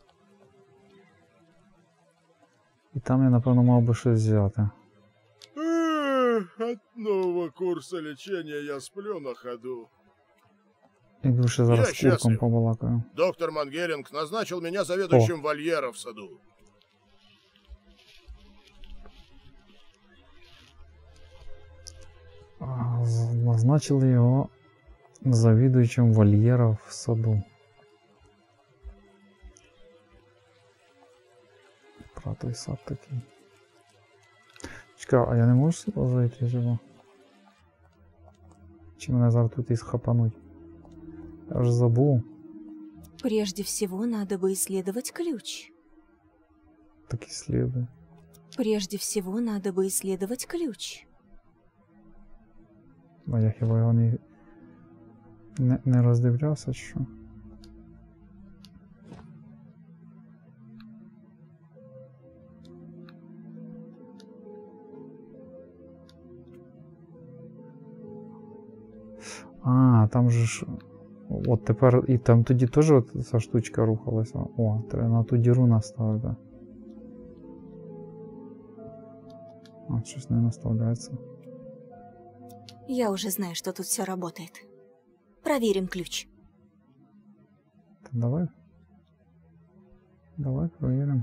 І там я, напевно, мав би щось взяти. От нового курса лечения я сплю на ходу. Іду ще зараз з курком побалакаю. Доктор Мангелинг назначил меня заведующим вольера в саду. Назначили його завідуючим вольєра в саду. Про той сад такий. Чекай, а я не можу сюди зайти, чого? Чи мене зараз тут і схапануть? Я ж забув. Прежде всего, надо бы исследовать ключ. Так исследуй. Прежде всего, надо бы исследовать ключ. А я хіба його не роздивлявся, чи що? А, там же ж... От тепер і там тоді теж от ця штучка рухалася. О, треба на ту діру наставити. А, щось не наставляється. Я уже знаю, что тут все работает. Проверим ключ. Так, давай. Давай проверим.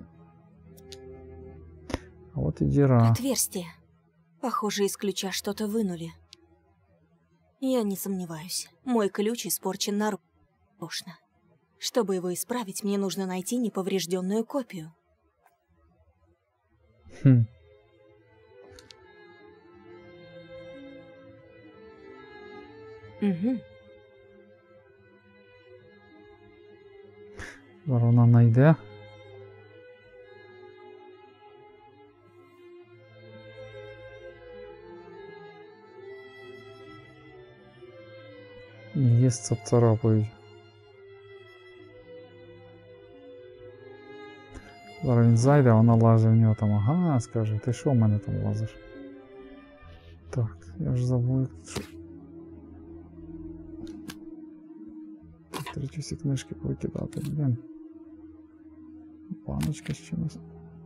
А вот и дыра. Отверстие. Похоже, из ключа что-то вынули. Я не сомневаюсь. Мой ключ испорчен нарочно. Чтобы его исправить, мне нужно найти неповрежденную копию. Хм. Угу. Зараз вона знайде. Є царапають. Зараз він зайде, а вона лазить в нього там. Ага, скаже, ти що в мене там лазиш? Так, я ж забув. Треба всі книжки повикидати, блін. Баночка з чимось.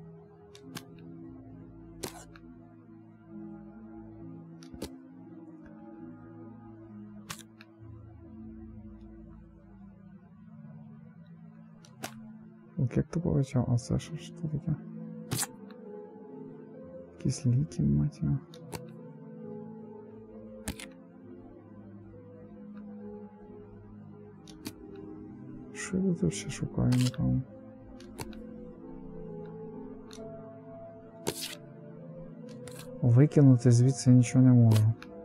Як то получав? А це що таке? Якісь ліки, мать його. Що я тут ще шукаю, не пам'ятаю. Викинути звідси нічого не можу.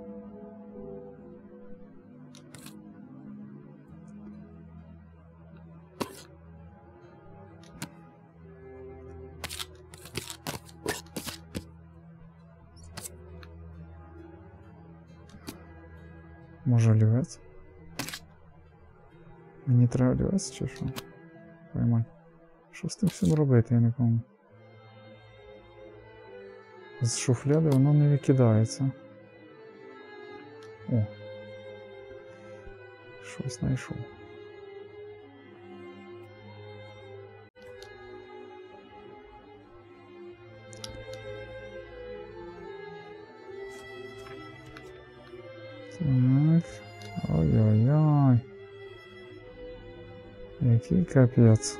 Може олівець? Мені треба олівець чи що? Поймай. Що з тим всім робити, я не пам'ятаю. З шуфляди воно не викидається. О. Щось знайшов. Так. Ой-ой-ой. Який капець.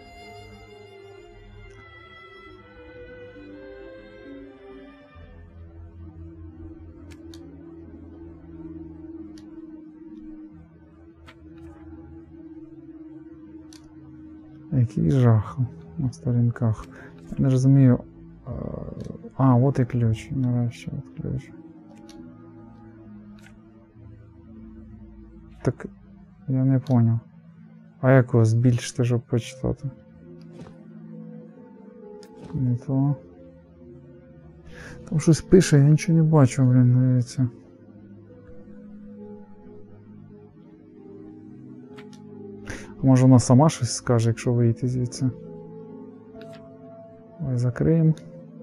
Який жах на сторінках. Я не розумію. А, от і ключ. Нарешті от ключ. Так, я не поняв. А як його збільшити, щоб почитати? Не то. Там щось пише, я нічого не бачу, блін, дивіться. Може вона сама щось скаже, якщо вийти звідси. Ой, закриємо.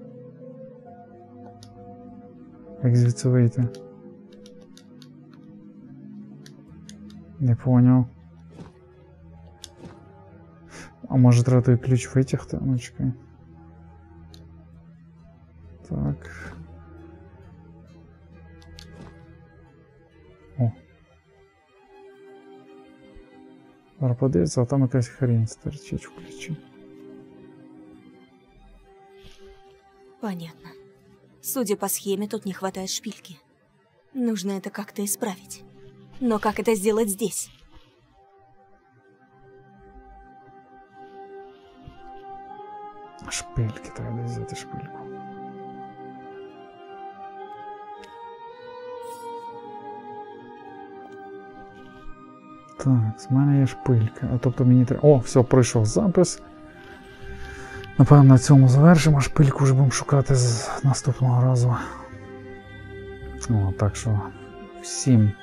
Як звідси вийти? Не поняв. А може треба той ключ витягти? Ну, чекай. Так. О. Зараз подивиться, а там якась хрень стерчить в ключі. Понятно. Судя по схеме, тут не хватает шпильки. Нужно это как-то исправить. Но как это сделать здесь? Шпильки, треба взяти шпильку. Так, з мене є шпилька. А тобто мені треба... О, все, пройшов запис. Напевно, на цьому завершимо. Шпильку вже будемо шукати з наступного разу. О, так що всім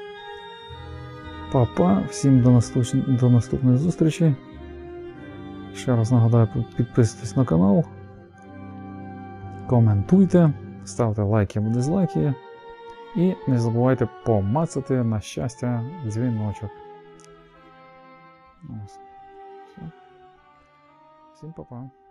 па-па, всім до наступної зустрічі. Ще раз нагадаю, підписуйтесь на канал, коментуйте, ставте лайки або дизлайки і не забувайте помацати на щастя дзвіночок. Ось. Всім па-па.